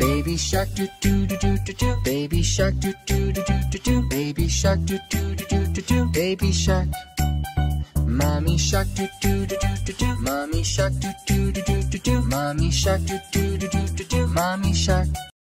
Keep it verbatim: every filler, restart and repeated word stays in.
Baby shark do do do do do do. Baby shark do do do do do do. Baby shark do do do do do do. Baby shark. Mommy shark do do do do do do. Mommy shark do do do do do do. Mommy shark do do do do do do. Mommy shark.